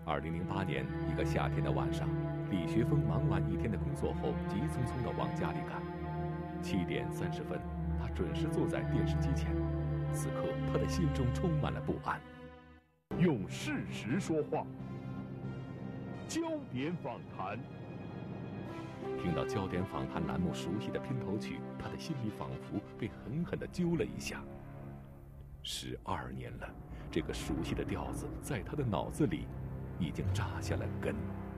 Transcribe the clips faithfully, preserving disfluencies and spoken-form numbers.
二零零八年一个夏天的晚上，李学峰忙完一天的工作后，急匆匆地往家里赶。七点三十分，他准时坐在电视机前。此刻，他的心中充满了不安。 用事实说话，焦点访谈。 听到焦点访谈栏目熟悉的片头曲，他的心里仿佛被狠狠地揪了一下。十二年了，这个熟悉的调子在他的脑子里已经扎下了根。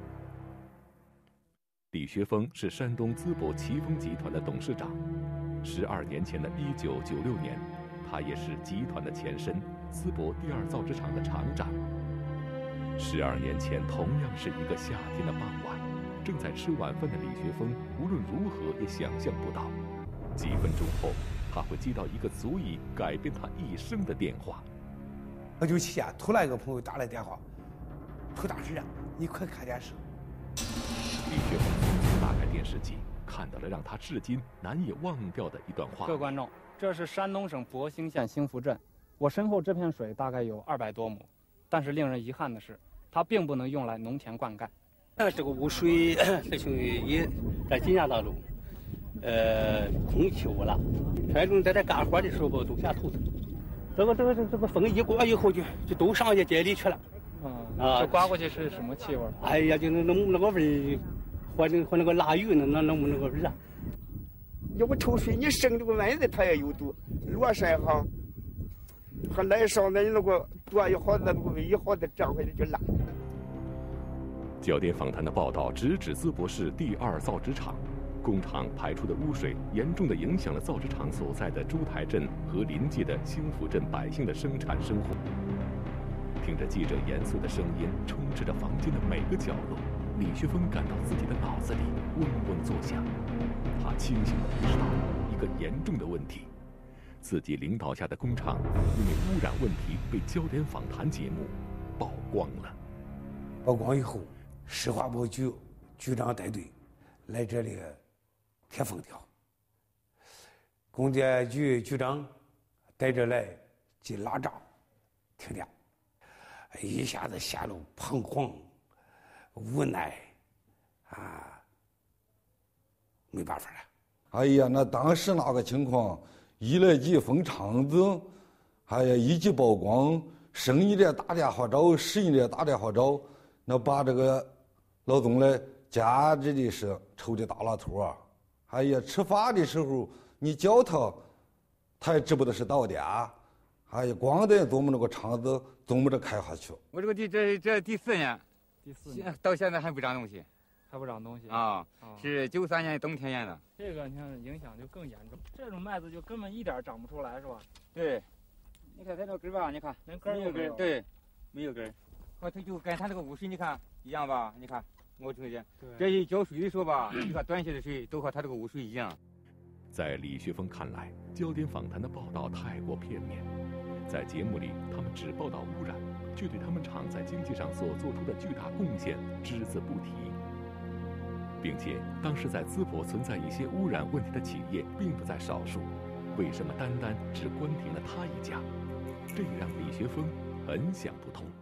李学峰是山东淄博奇峰集团的董事长。十二年前的一九九六年，他也是集团的前身淄博第二造纸厂的厂长。十二年前，同样是一个夏天的傍晚，正在吃晚饭的李学峰无论如何也想象不到，几分钟后他会接到一个足以改变他一生的电话。 我就气啊！突然一个朋友打来电话，出大事了，你快看电视。 李学峰匆匆打开电视机，看到了让他至今难以忘掉的一段话。 各位观众，这是山东省博兴县兴福镇，我身后这片水大概有二百多亩，但是令人遗憾的是，它并不能用来农田灌溉。 呃，这个污水这就也在井下当中，呃，空气污染。山东在这干活的时候吧，都下头子。这个这个这个风一刮以后就就都上去街里去了。 嗯啊， 这刮过去是什么气味？ 哎呀，就那那那个味儿，和那和那个腊鱼那那那那个味儿。 要不抽水，你生这个蚊子它也有毒。罗山哈和来上面那个多一好那个味一好的长回来就辣。 焦点访谈的报道直指淄博市第二造纸厂，工厂排出的污水严重地影响了造纸厂所在的朱台镇和临界的兴福镇百姓的生产生活。听着记者严肃的声音充斥着房间的每个角落，李学峰感到自己的脑子里嗡嗡作响。他清醒地意识到一个严重的问题：自己领导下的工厂因为污染问题被焦点访谈节目曝光了。 曝光以后，市化部局局长带队来这里贴封条，供电局局长带着来进拉闸停电，一下子陷入彷徨无奈啊，没办法了。 哎呀，那当时那个情况，一来几封厂子，哎呀，一级曝光，生意的打电话找，实业的打电话找，那把这个老总来简直的是愁的大拉头啊！哎呀，吃饭的时候你叫他，他也知不得是到点。哎呀，光得琢磨那个厂子琢磨着开下去。 我这个地这这第四年， 第四年到现在还不长东西， 还不长东西啊！ 哦、 是九三年冬天验的。 这个你看影响就更严重，这种麦子就根本一点长不出来，是吧？ 对，你看它这根吧，你看连根儿没有根儿，对，没有根儿。和它就跟它这个污水你看一样吧？你看我这个这一浇水的时候吧，你看短些的水都和它这个污水一样。 在李学峰看来，焦点访谈的报道太过片面。在节目里，他们只报道污染，却对他们厂在经济上所做出的巨大贡献只字不提，并且当时在淄博存在一些污染问题的企业并不在少数，为什么单单只关停了他一家？这也让李学峰很想不通。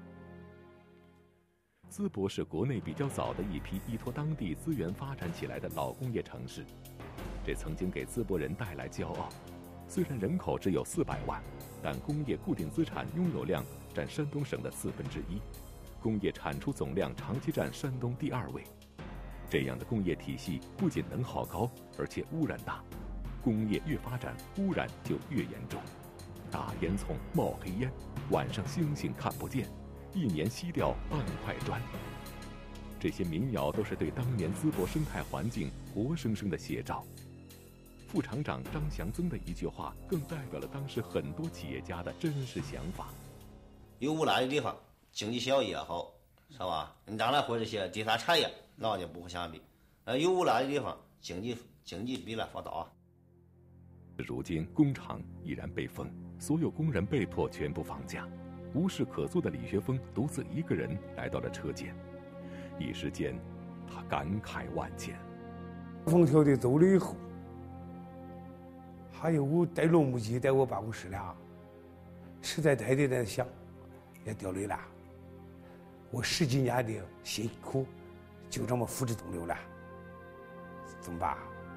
淄博是国内比较早的一批依托当地资源发展起来的老工业城市，这曾经给淄博人带来骄傲。虽然人口只有四百万，但工业固定资产拥有量占山东省的四分之一，工业产出总量长期占山东第二位。这样的工业体系不仅能耗高，而且污染大。工业越发展，污染就越严重。大烟囱冒黑烟，晚上星星看不见，一年吸掉半块砖。这些民谣都是对当年淄博生态环境活生生的写照。副厂长张祥增的一句话，更代表了当时很多企业家的真实想法。 有污染的地方，经济效益也好，是吧？你当然和这些第三产业那就不会相比。呃，有污染的地方，经济经济比了发达。 如今工厂依然被封，所有工人被迫全部放假，无事可做的李学峰独自一个人来到了车间，一时间，他感慨万千。 封条的走了以后，还有带录幕机在我办公室了，实在呆呆在想，也掉泪了。 我十几年的辛苦就这么付之东流了，怎么办？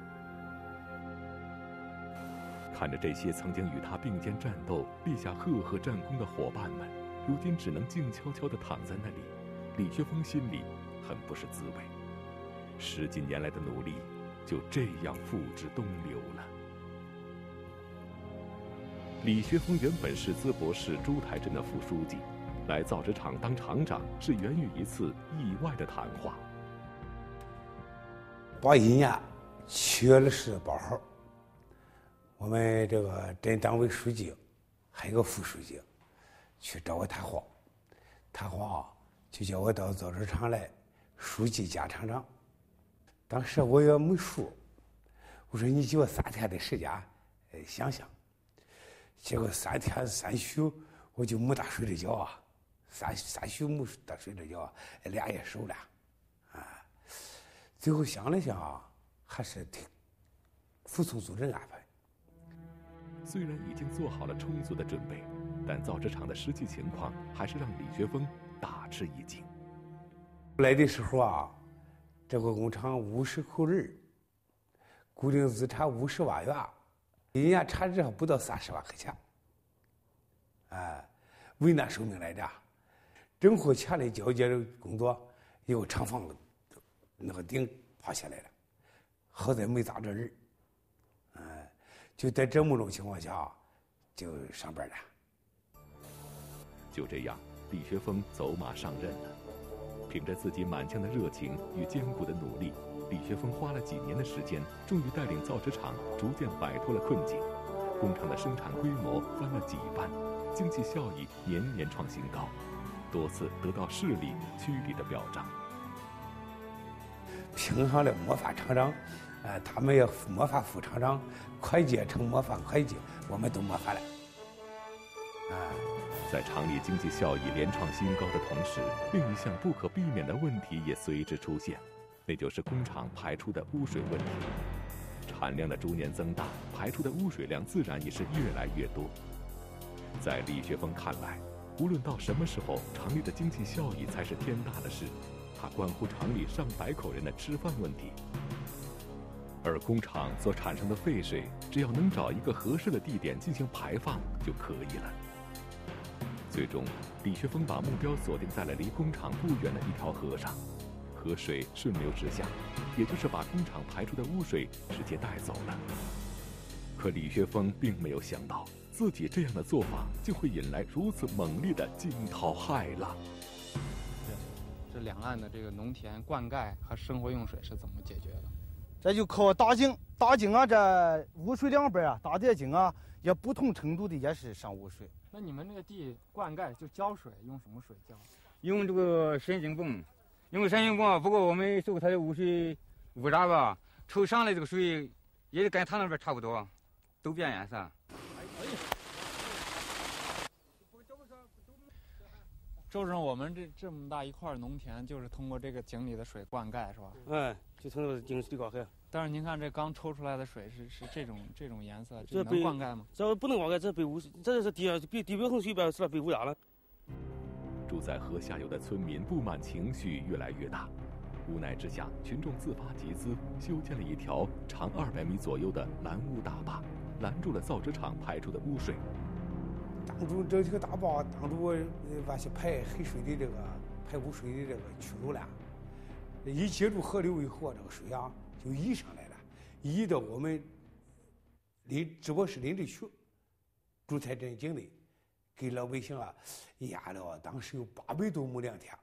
看着这些曾经与他并肩战斗、立下赫赫战功的伙伴们，如今只能静悄悄地躺在那里，李学峰心里很不是滋味。十几年来的努力就这样付之东流了。李学峰原本是淄博市朱台镇的副书记，来造纸厂当厂长是源于一次意外的谈话。 八一年七月二十八号，我们这个镇党委书记还有个副书记去找我谈话，谈话就叫我到造纸厂来，书记兼厂长。当时我也没数，我说你给我三天的时间，呃，想想。结果三天三宿我就没大睡着觉啊，三三宿没大睡着觉，脸也熟了，啊，最后想了想啊，还是挺服从组织安排。 虽然已经做好了充足的准备，但造纸厂的实际情况还是让李学峰大吃一惊。 来的时候啊，这个工厂五十口人，固定资产五十万元，一年产值还不到三十万块钱，哎，危难受命来着。整活前的交接的工作，有个厂房那个顶趴下来了，好在没砸着人，哎，就在这么种情况下，就上班了。 就这样，李学峰走马上任了。凭着自己满腔的热情与艰苦的努力，李学峰花了几年的时间，终于带领造纸厂逐渐摆脱了困境。工厂的生产规模翻了几番，经济效益年年创新高，多次得到市里、区里的表彰。 评上了模范厂长，呃，他们也模范副厂长，会计成模范会计，我们都模范了。 啊，在厂里经济效益连创新高的同时，另一项不可避免的问题也随之出现，那就是工厂排出的污水问题。产量的逐年增大，排出的污水量自然也是越来越多。在李学峰看来，无论到什么时候，厂里的经济效益才是天大的事，它关乎厂里上百口人的吃饭问题。而工厂所产生的废水，只要能找一个合适的地点进行排放就可以了。最终，李学峰把目标锁定在了离工厂不远的一条河上，河水顺流直下，也就是把工厂排出的污水直接带走了。可李学峰并没有想到，自己这样的做法竟会引来如此猛烈的惊涛骇浪。 这两岸的这个农田灌溉和生活用水是怎么解决的？ 这就靠大井，大井啊，这污水两边啊，大叠井啊，也不同程度的也是上污水。 那你们那个地灌溉就浇水，用什么水浇？ 用这个深井泵，用深井泵。不过我们受它的污水污染吧，抽上来这个水也跟它那边差不多，都变颜色。 周正，我们这这么大一块农田，就是通过这个井里的水灌溉，是吧？ 哎，就从这个井里灌溉。 但是您看，这刚抽出来的水是是这种这种颜色，这能灌溉吗？ 这不能灌溉，这被污，这是地地地表层水表是被污染了。 住在河下游的村民不满情绪越来越大，无奈之下，群众自发集资，修建了一条长二百米左右的拦污大坝，拦住了造纸厂排出的污水。 挡住这几个大坝，挡住呃那些排黑水的这个排污水的这个渠路了。一接住河流以后啊，这个水啊就溢上来了，溢到我们临直播室临治区朱台镇境内，给老百姓啊压了当时有八百多亩良田。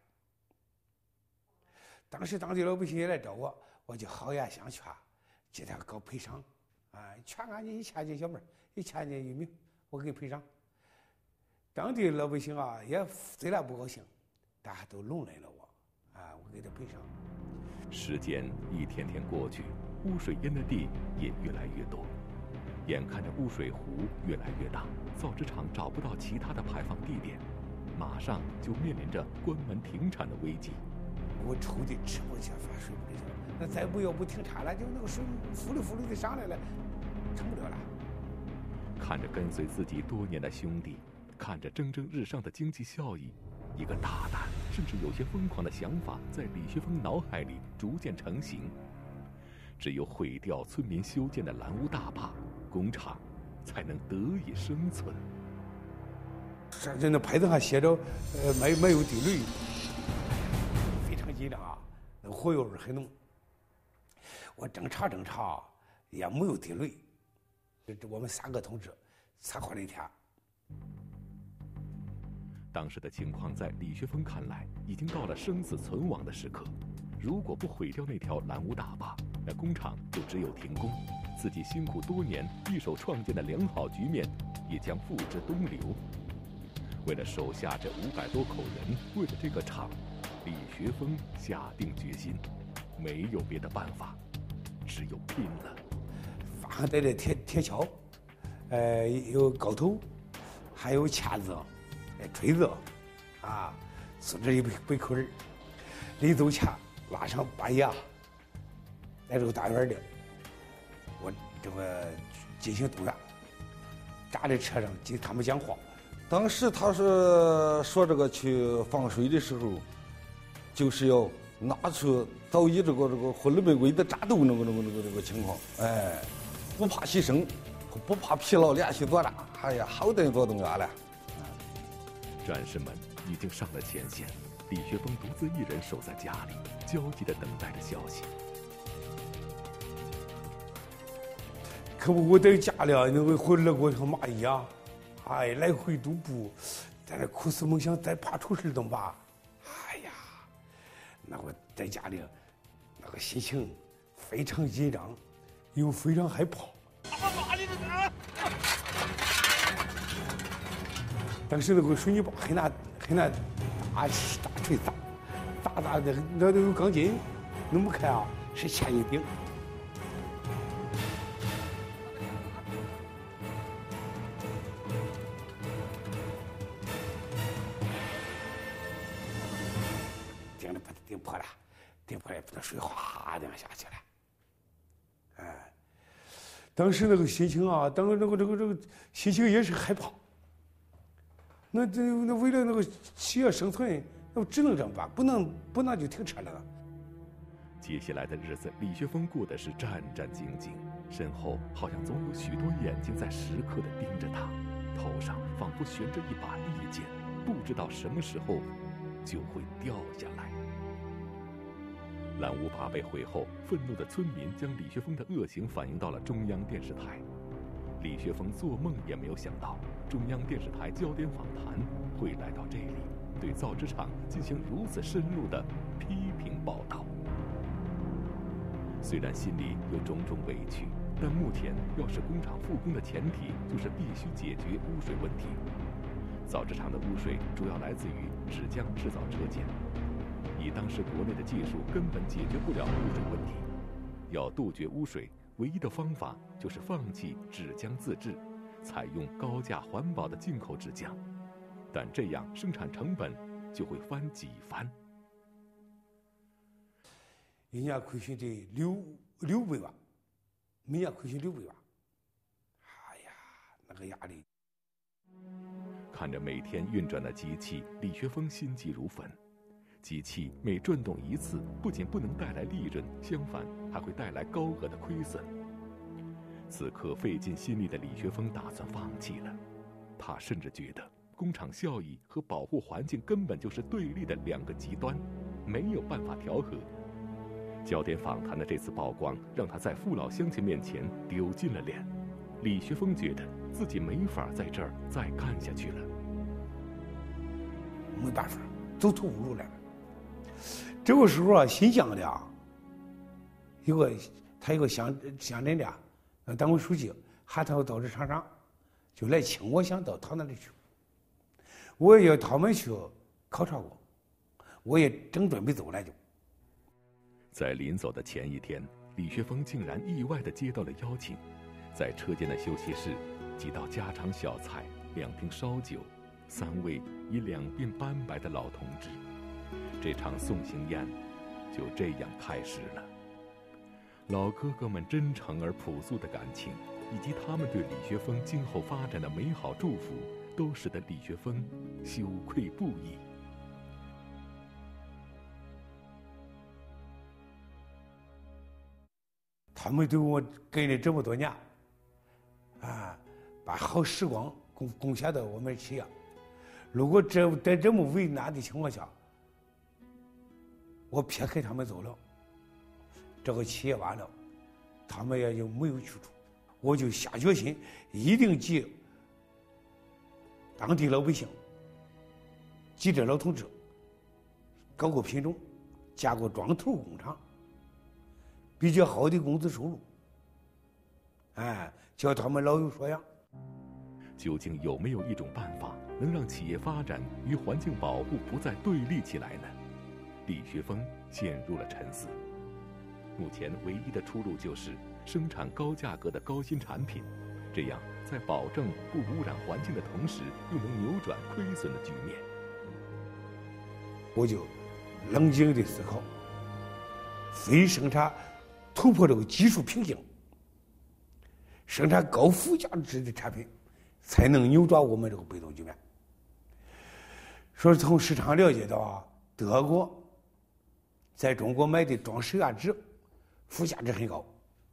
当时当地老百姓也来找我，我就好言相劝，给他搞赔偿，啊，劝俺你一千斤小麦，一千斤玉米，我给你赔偿。当地老百姓啊也虽然不高兴，但还都容忍了我，啊，我给他赔偿。 时间一天天过去，污水淹的地也越来越多，眼看着污水湖越来越大，造纸厂找不到其他的排放地点，马上就面临着关门停产的危机。 我抽的吃不下饭，睡不着觉，那再不要不停产了，就那个水呼噜呼噜的上来了，成不了了。 看着跟随自己多年的兄弟，看着蒸蒸日上的经济效益， 一个大胆甚至有些疯狂的想法在李学峰脑海里逐渐成型。只有毁掉村民修建的蓝屋大坝，工厂才能得以生存。 这那牌子上写着，呃，没没有地雷，非常紧张啊，那火药味很浓。我侦查侦查，也没有地雷。这我们三个同志策划了一天。 当时的情况在李学峰看来，已经到了生死存亡的时刻。如果不毁掉那条蓝屋大坝，那工厂就只有停工，自己辛苦多年一手创建的良好局面也将付之东流。为了手下这五百多口人，为了这个厂，李学峰下定决心，没有别的办法，只有拼了。 发上带的铁铁锹，呃，有镐头，还有钳子，呃，锤子，啊，组织一百口人，临走前拉上半夜，来这个大院里，我这个进行动员，站在车上给他们讲话。 当时他是说这个去放水的时候，就是要拿出早已这个这个混了玫瑰的战斗那个那个那个那个情况，哎，不怕牺牲，不怕疲劳，连续作战，哎呀，好等于做动员了。 战士们已经上了前线，李学峰独自一人守在家里，焦急地等待着消息。 可不，我在家里那个混了我像蚂蚁啊！哎，来回踱步，在那苦思冥想，再怕出事怎么办？哎呀，那我在家里，那个心情非常紧张，又非常害怕。当时那个水泥坝很难很难大大锤砸，砸砸的那都有钢筋，弄不开啊，是铅一顶。顶破了，顶破了，那水哗这样下去了。哎，当时那个心情啊，当那个这个这个心情也是害怕。那这那为了那个企业生存，那只能这么办，不能不能就停车了。 接下来的日子，李学峰过的是战战兢兢，身后好像总有许多眼睛在时刻的盯着他，头上仿佛悬着一把利剑，不知道什么时候就会掉下来。蓝屋坝被毁后，愤怒的村民将李学峰的恶行反映到了中央电视台。李学峰做梦也没有想到，中央电视台焦点访谈会来到这里，对造纸厂进行如此深入的批评报道。虽然心里有种种委屈，但目前要使工厂复工的前提就是必须解决污水问题。造纸厂的污水主要来自于纸浆制造车间。以当时国内的技术根本解决不了污水问题，要杜绝污水，唯一的方法就是放弃纸浆自制，采用高价环保的进口纸浆，但这样生产成本就会翻几番。 一年亏损得六六百万，每年亏损六百万，哎呀，那个压力！ 看着每天运转的机器，李学峰心急如焚。机器每转动一次，不仅不能带来利润，相反还会带来高额的亏损。此刻费尽心力的李学峰打算放弃了，他甚至觉得工厂效益和保护环境根本就是对立的两个极端，没有办法调和。焦点访谈的这次曝光，让他在父老乡亲面前丢尽了脸。李学峰觉得自己没法在这儿再干下去了， 没办法，走投无路了。这个时候啊，新疆的啊，有个他有个乡乡镇的，那党委书记喊他到这厂长，就来请我，想到他那里去。我也他们去考察过，我也正准备走了就。 在临走的前一天，李学峰竟然意外地接到了邀请，在车间的休息室，几道家常小菜，两瓶烧酒，三位已两鬓斑白的老同志。这场送行宴就这样开始了。老哥哥们真诚而朴素的感情，以及他们对李学峰今后发展的美好祝福，都使得李学峰羞愧不已。 他们对我跟了这么多年，啊，把好时光贡贡献到我们企业。如果这在这么为难的情况下，我撇开他们走了，这个企业完了，他们也就没有去处。我就下决心，一定替当地老百姓、记者老同志、各个品种加个庄头工厂，比较好的工资收入，哎，叫他们老有所养。 究竟有没有一种办法能让企业发展与环境保护不再对立起来呢？李学峰陷入了沉思。目前唯一的出路就是生产高价格的高新产品，这样在保证不污染环境的同时，又能扭转亏损的局面。 我就冷静地思考，非生产突破这个技术瓶颈，生产高附加值的产品，才能扭转我们这个被动局面。说从市场了解到啊，德国在中国买的装饰牙纸附加值很高。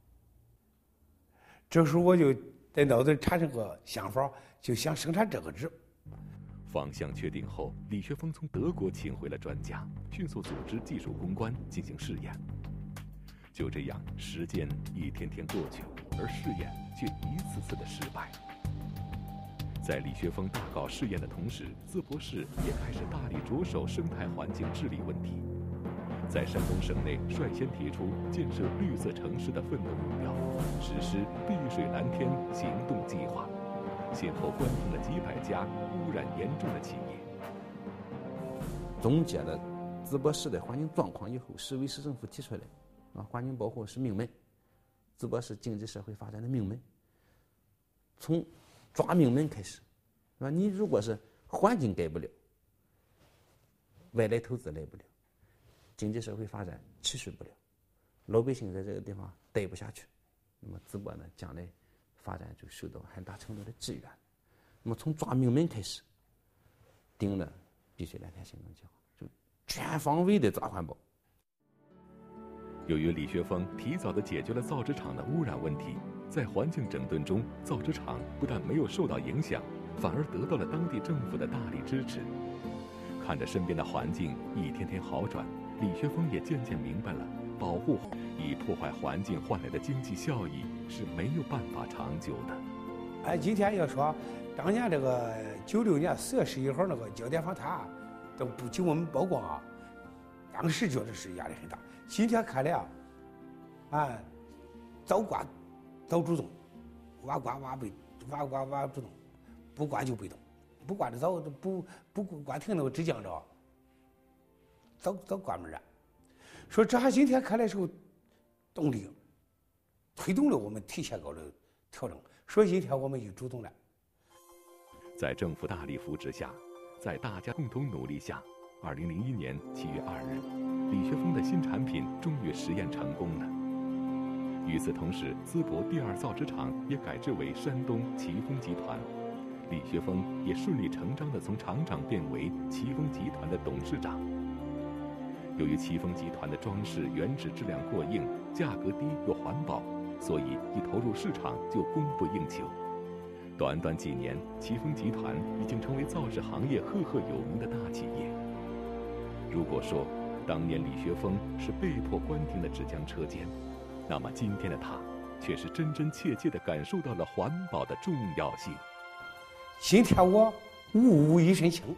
这时候我就在脑子里产生个想法，就想生产这个纸。 方向确定后，李学峰从德国请回了专家，迅速组织技术攻关进行试验。就这样，时间一天天过去，而试验却一次次的失败。在李学峰大搞试验的同时，淄博市也开始大力着手生态环境治理问题。在山东省内率先提出建设绿色城市的奋斗目标，实施碧水蓝天行动计划，先后关停了几百家污染严重的企业。 总结了淄博市的环境状况以后，市委市政府提出来啊，环境保护是命脉，淄博市经济社会发展的命脉。从抓命脉开始，是吧？你如果是环境改不了，外来投资来不了，经济社会发展持续不了，老百姓在这个地方待不下去，那么淄博呢，将来发展就受到很大程度的制约。那么从抓命脉开始，定了碧水蓝天行动计划，就全方位的抓环保。 由于李学峰提早地解决了造纸厂的污染问题，在环境整顿中，造纸厂不但没有受到影响，反而得到了当地政府的大力支持。看着身边的环境一天天好转，李学峰也渐渐明白了，保护以破坏环境换来的经济效益是没有办法长久的。 哎，今天要说当年这个九六年四月十一号那个焦点访谈，都不经我们曝光啊，当时觉得是压力很大。今天看来啊，哎，早刮早主动，晚刮晚被晚刮晚主动，不刮就被动，不刮的早不不刮停那个纸浆着，早早关门了。说这还今天看来是个动力，推动了我们提前搞了调整。所以今天我们就主动了。 在政府大力扶持下，在大家共同努力下，二零零一年七月二日，李学峰的新产品终于实验成功了。与此同时，淄博第二造纸厂也改制为山东奇丰集团，李学峰也顺理成章地从厂长变为奇丰集团的董事长。由于奇丰集团的装饰原纸质量过硬，价格低又环保，所以一投入市场就供不应求。短短几年，奇丰集团已经成为造纸行业赫赫有名的大企业。如果说当年李学峰是被迫关停的纸浆车间，那么今天的他却是真真切切地感受到了环保的重要性。 今天我悟悟一身轻。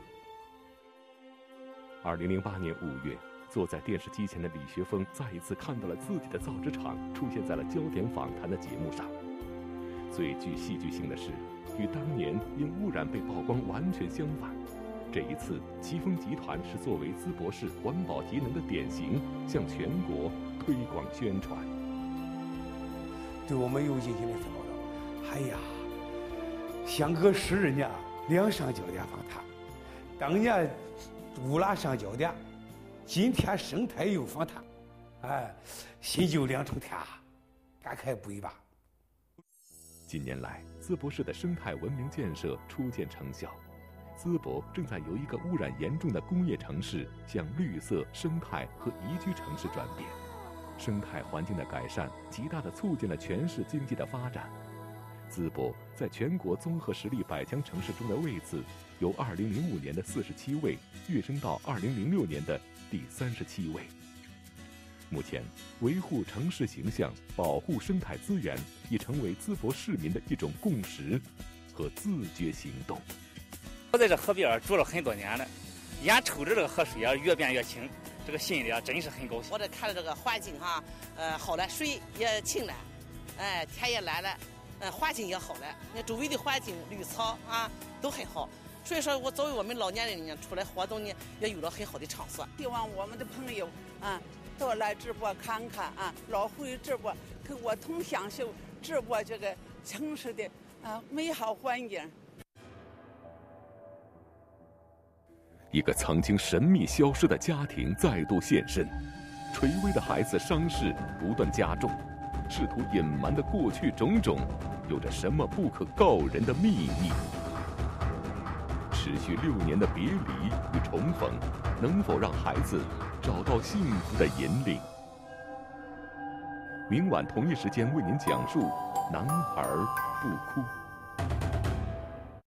二零零八年五月，坐在电视机前的李学峰再一次看到了自己的造纸厂出现在了焦点访谈的节目上。最具戏剧性的是，与当年因污染被曝光完全相反。这一次，奇丰集团是作为淄博市环保节能的典型，向全国推广宣传。 对我们有信心的思考到，哎呀，相隔十二年，两上焦点访谈，当年污染上焦点，今天生态又访谈，哎，心就凉成天，感慨不已吧。 近年来，淄博市的生态文明建设初见成效，淄博正在由一个污染严重的工业城市向绿色、生态和宜居城市转变。 生态环境的改善极大地促进了全市经济的发展。淄博在全国综合实力百强城市中的位次，由二零零五年的四十七位跃升到二零零六年的第三十七位。目前，维护城市形象、保护生态资源已成为淄博市民的一种共识和自觉行动。 我在这河边住了很多年了，眼瞅着这个河水啊越变越清，这个心里啊真是很高兴。 我这看着这个环境哈，呃，好了，水也清了，哎，天也蓝了。嗯，环境也好了，那周围的环境、绿草啊都很好，所以说我作为我们老年人呢，出来活动呢，也有了很好的场所。 希望我们的朋友啊，都来淄博看看啊，老回淄博，跟我同享受淄博这个城市的啊美好环境。 一个曾经神秘消失的家庭再度现身，垂危的孩子伤势不断加重。试图隐瞒的过去种种，有着什么不可告人的秘密？持续六年的别离与重逢，能否让孩子找到幸福的引领？明晚同一时间为您讲述《男孩不哭》。